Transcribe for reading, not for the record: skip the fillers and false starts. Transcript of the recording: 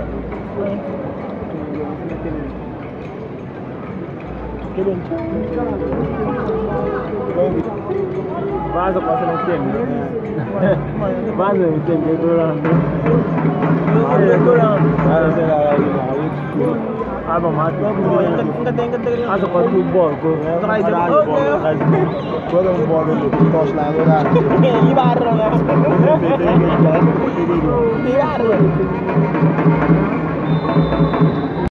Vas a pasar el tiempo. Vas a el tiempo durante. Apa mat? Asa pas football ko. Try to Todo un bol de todos lados. Ibarra. Ibarra.